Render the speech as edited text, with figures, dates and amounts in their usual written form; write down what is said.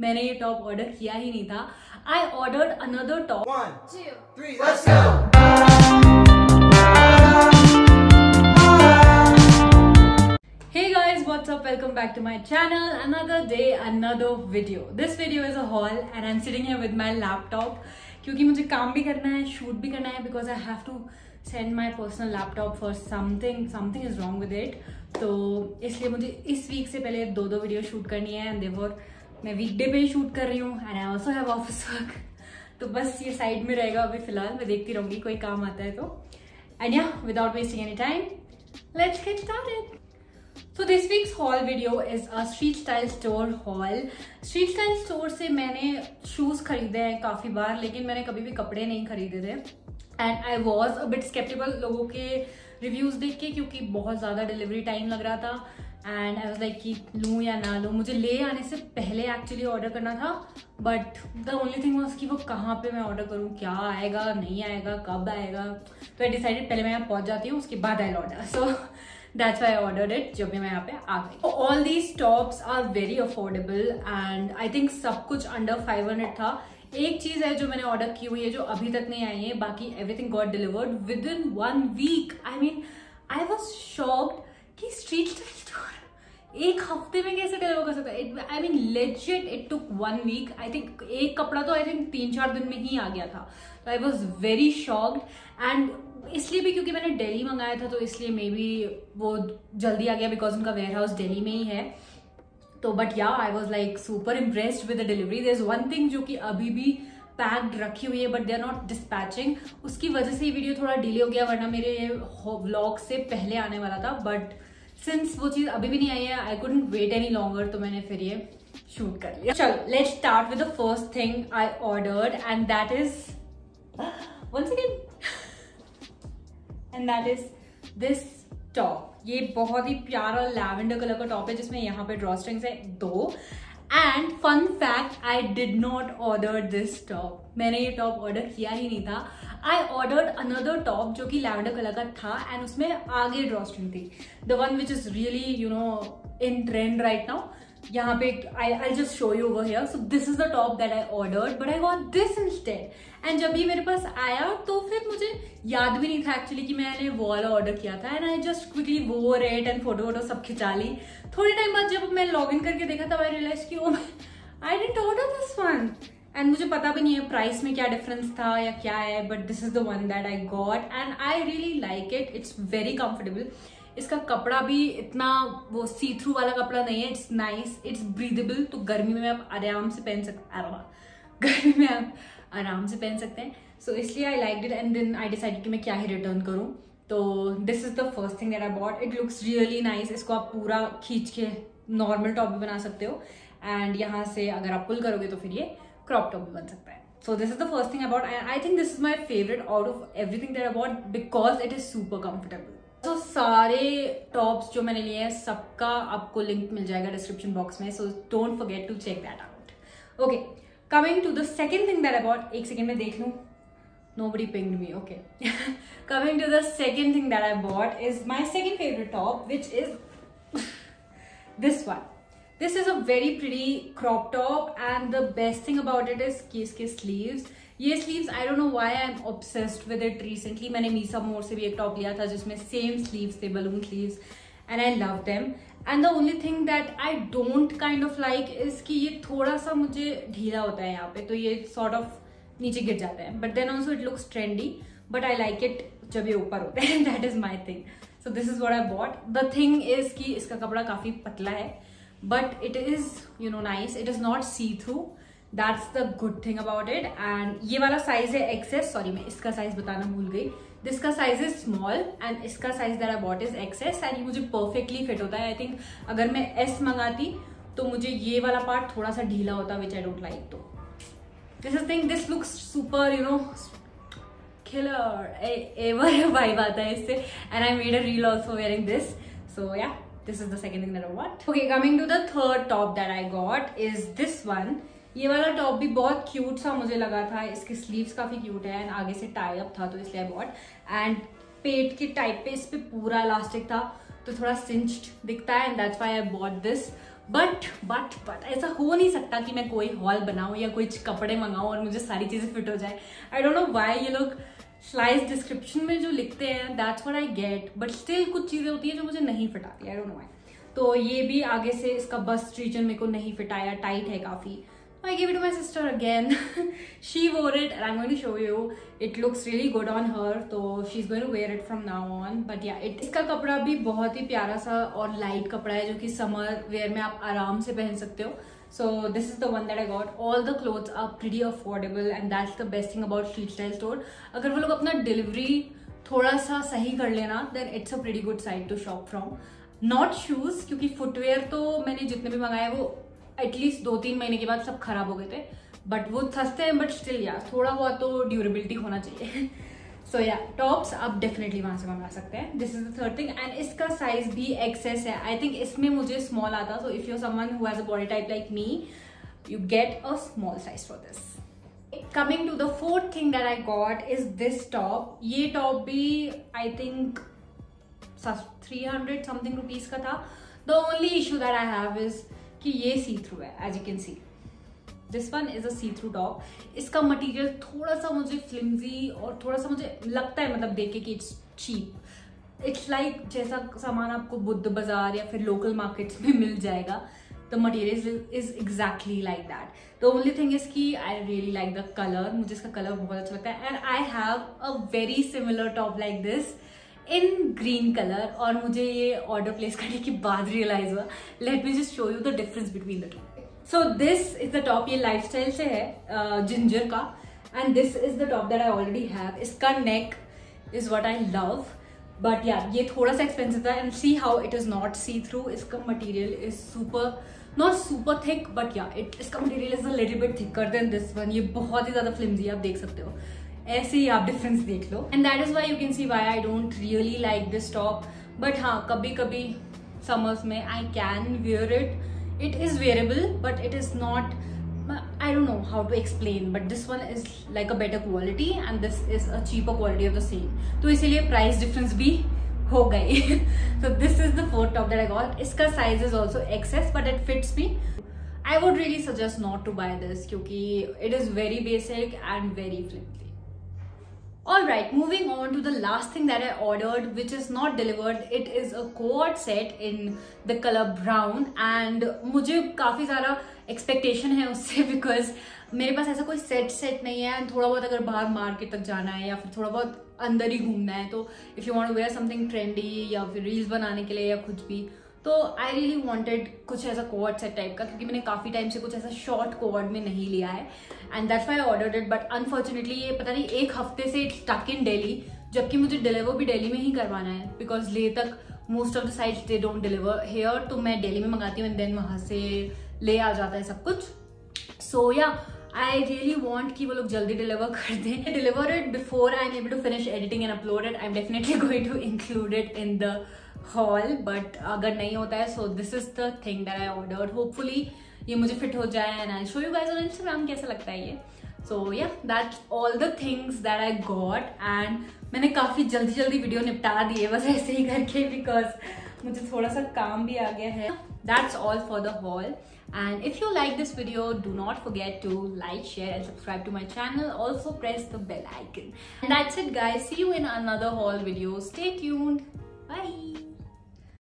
मैंने ये top order किया ही नहीं था. I ordered another top. 1, 2, 3, let's go. Hey guys, what's up? Welcome back to my channel. Another day, another video. This video is a haul and I'm sitting here with my laptop क्योंकि मुझे काम भी करना है, shoot भी करना है because I have to send my personal laptop for something is wrong with it. तो इसलिए मुझे इस वीक से पहले दो वीडियो शूट करनी है and therefore मैं वीकडे पे ही शूट कर रही हूँ and I also have office work. तो बस ये साइड में रहेगा अभी फिलहाल, मैं देखती रहूँगी कोई काम आता है तो. And yeah, without wasting any time, let's get started. So this week's haul video is a street style store haul. Street style store से मैंने shoes खरीदे हैं काफ़ी बार, लेकिन मैंने कभी भी कपड़े नहीं खरीदे थे. And I was a bit skeptical लोगों के reviews देख के, क्योंकि बहुत ज़्यादा डिलीवरी टाइम लग रहा था. And I was like कि लूँ या ना लूँ. मुझे ले आने से पहले एक्चुअली ऑर्डर करना था, but the only thing was कि वो कहाँ पे मैं ऑर्डर करूँ, क्या आएगा नहीं आएगा कब आएगा. तो आई डिसाइडेड पहले मैं यहाँ पहुँच जाती हूँ, उसके बाद I order. So that's why I ordered it जब मैं यहाँ पे आ गई. So all these tops are very affordable and I think सब कुछ under 500 था. एक चीज है जो मैंने ऑर्डर की हुई है जो अभी तक नहीं आई है, बाकी everything got delivered within 1 week. I mean I was shocked कि street style store एक हफ्ते में कैसे डिलीवर कर सकता है. I mean legit it took 1 week. I think एक कपड़ा तो I think 3-4 दिन में ही आ गया था. So I was very shocked and इसलिए भी क्योंकि मैंने दिल्ली मंगाया था तो इसलिए मे बी वो जल्दी आ गया बिकॉज उनका वेयर हाउस दिल्ली में ही है. तो but yeah I was like super impressed with the delivery. There is one thing जो कि अभी भी पैक्ड रखी हुई है but they are not dispatching. उसकी वजह से ये वीडियो थोड़ा डिले हो गया, वरना मेरे व्लॉग से पहले आने वाला था. बट सिंस वो चीज़ अभी भी नहीं आई है, I couldn't wait any longer, तो मैंने फिर ये शूट कर लिया. चलो let's start with the first thing I ordered and that is one second and that is this top. ये बहुत ही प्यारा लैवेंडर कलर का टॉप है जिसमें यहाँ पे ड्रॉ स्ट्रिंग्स है 2. And fun fact, I did not order this top. मैंने ये टॉप ऑर्डर किया ही नहीं था. आई ऑर्डर्ड अनदर टॉप जो कि लैवेंडर कलर का था एंड उसमें आगे ड्रॉ स्ट्रिंग थी. The one which is really you know in trend right now. यहाँ पे I'll just show you over here. So this is the top that I ordered, but I got this instead. And जब ये मेरे पास आया तो फिर मुझे याद भी नहीं था एक्चुअली कि मैंने वो वाला ऑर्डर किया था. And I just quickly wore it and photo सब खिंचा ली. थोड़े टाइम बाद जब मैं लॉग इन करके देखा तब आई रियलाइज कि I didn't order this one. And मुझे पता भी नहीं है प्राइस में क्या डिफरेंस था या क्या है, but this is the one that I got and I really like it. It's very comfortable. इसका कपड़ा भी इतना वो सी थ्रू वाला कपड़ा नहीं है. It's nice, it's breathable. तो गर्मी में आप आराम से पहन सकते हैं. सो इसलिए I like it and then I decided कि मैं क्या ही रिटर्न करूं. तो this is the first thing that I bought. It looks really nice. इसको आप पूरा खींच के नॉर्मल टॉप भी बना सकते हो एंड यहाँ से अगर आप पुल करोगे तो फिर ये क्रॉप टॉप भी बन सकता है. So this is the first thing I bought and I think this is my favourite out of everything that I bought because it is super comfortable. तो सारे टॉप्स जो मैंने लिए हैं सबका आपको लिंक मिल जाएगा डिस्क्रिप्शन बॉक्स में. So don't forget to check that out. Okay, coming to the second thing that I bought. एक सेकेंड में देख लूँ. Nobody pinged me. Okay. Coming to the second thing that I bought is my second favorite top, which is this one. This is a very pretty crop top and the best thing about it is कि इसके sleeves. ये sleeves I don't know why I'm obsessed with it recently. मैंने मीसा मोर से भी एक top लिया था जिसमें same sleeves थे, balloon sleeves, and I love them. And the only thing that I don't kind of like is कि ये थोड़ा सा मुझे ढीला होता है यहाँ पे, तो ये sort of नीचे गिर जाते हैं. But then also it looks trendy, but I like it जब ये ऊपर होते हैं. That is my thing. So this is what I bought. The thing is कि इसका कपड़ा काफी पतला है but it is you know nice. It is not see through. That's the good thing about it. And ये वाला size है access. Sorry मैं इसका साइज बताना भूल गई. दिस का साइज इज स्मॉल एंड इसका size that I bought is XL and ये मुझे परफेक्टली फिट होता है. आई थिंक अगर मैं एस मंगाती तो मुझे ये वाला पार्ट थोड़ा सा ढीला होता, विच आई डोंट लाइक. तो this is thing, this looks super, you know, killer ever vibe आता है इससे. and I made a reel also wearing this. So yeah, this is the second thing that I bought. Okay, coming to the third top that I got is this one. ये वाला top भी बहुत cute सा मुझे लगा था. इसके sleeves काफी क्यूट है एंड आगे से टाई अप था तो इसलिए आई बॉट. एंड पेट के टाइप पे इस पे पूरा इलास्टिक था तो थोड़ा सिंच्ड दिखता है and that's why I bought this. But ऐसा हो नहीं सकता कि मैं कोई हॉल बनाऊं या कोई कपड़े मंगाऊं और मुझे सारी चीजें फिट हो जाए. आई डोंट नो व्हाई ये लोग स्लाइस डिस्क्रिप्शन में जो लिखते हैं that's what I get, but still कुछ चीजें होती है जो मुझे नहीं फिट आती. I don't know why. तो ये भी आगे से इसका बस्ट रीजन मेरे को नहीं फिट आया, टाइट है काफी. I gave it to my sister again. She wore it and I'm going to show you. It looks really good on her, so she's going to wear it from now on. But yeah, इसका कपड़ा भी बहुत ही प्यारा सा और light कपड़ा है जो कि समर वेयर में आप आराम से पहन सकते हो. So this is the one that I got. All the clothes are pretty affordable and that's the best thing about Street Style Store. अगर वो लोग अपना डिलीवरी थोड़ा सा सही कर लेना, then it's a pretty good site to shop from. Not shoes, क्योंकि फुटवेयर तो मैंने जितने भी मंगाए वो एटलीस्ट 2-3 महीने के बाद सब खराब हो गए थे. बट वो सस्ते हैं, बट स्टिल यार थोड़ा बहुत तो ड्यूरेबिलिटी होना चाहिए. सो या टॉप्स आप डेफिनेटली वहां से मंगा सकते हैं. This is the third thing. And इसका साइज भी एक्सेस है. आई थिंक इसमें मुझे स्मॉल आता. So if you someone who has a body type like me, you get a small size for this. Coming to the fourth thing that I got is this top. ये top भी I think 300 something rupees का था. The only issue that I have is कि ये सी through है. As you can see this one is a see through top. इसका material थोड़ा सा मुझे फ्लिम्जी और थोड़ा सा मुझे लगता है मतलब देख के कि इट्स चीप. इट्स लाइक जैसा सामान आपको बुद्ध बाजार या फिर लोकल मार्केट्स में मिल जाएगा. The material is exactly like that. The only thing is that I really like the colour. मुझे इसका कलर बहुत अच्छा लगता है. And I have a very similar top like this in green colour. और मुझे ये ऑर्डर प्लेस करने के बाद रियलाइज हुआ. Let me just show you the difference between the two. So this is the top. ये लाइफस्टाइल से है जिंजर का. And this is the top that I already have. इसका neck is what I love. But यार ये थोड़ा सा expensive था. And see how it is not see through. इसका material is super, not super thick, but yeah इसका material is a little bit thicker than this one. ये बहुत ही ज्यादा फ्लिम्जी आप देख सकते हो. ऐसे ही आप डिफरेंस देख लो. And that is why you can see why I don't really like this top. But हाँ, कभी कभी समर्स में I can wear it. It is wearable but it is not, I don't know how to explain, but this one is like a better quality and this is a cheaper quality of the same. तो इसीलिए price difference भी हो गई. So this is the fourth top that I got. इसका size is also XL but it fits me. I would really suggest not to buy this क्योंकि it is very basic and very flimsy. Alright, moving on to the last thing that I ordered which is not delivered. It is a cord set in the color brown and मुझे काफी सारा expectation है उससे because मेरे पास ऐसा कोई set नहीं है. थोड़ा बहुत अगर बाहर मार्केट तक जाना है या फिर थोड़ा बहुत अंदर ही घूमना है तो if you want to wear something trendy या फिर रील्स बनाने के लिए या कुछ भी, तो आई रियली वॉन्टेड कुछ ऐसा कोवर्ड सेट टाइप का क्योंकि मैंने काफी टाइम से कुछ ऐसा शॉर्ट कोवर्ड में नहीं लिया है. And that's why I ordered it. But unfortunately ये पता नहीं एक हफ्ते से स्टक इन दिल्ली, जबकि मुझे डिलीवर भी दिल्ली में ही करवाना है बिकॉज ले तक most of the sites they don't deliver here. तो मैं दिल्ली में मंगाती हूँ एंड देन वहां से ले आ जाता है सब कुछ. सो या आई रियली वॉन्ट कि वो लोग जल्दी डिलीवर कर दें. Deliver it before I am able to finish editing and upload it. I am definitely going to include it in the haul. But अगर नहीं होता है so this is the thing that I ordered. Hopefully ये मुझे fit हो जाए and I show you guys on Instagram कैसा लगता है ये. So yeah that's all the things that I got. And मैंने काफी जल्दी वीडियो निपटा दी है बस ऐसे ही करके बिकॉज मुझे थोड़ा सा काम भी आ गया है. That's all for the haul. And if you like this video, do not forget to like, share and subscribe to my channel. Also press the bell icon. And that's it guys. See you in another haul video. Stay tuned. Bye.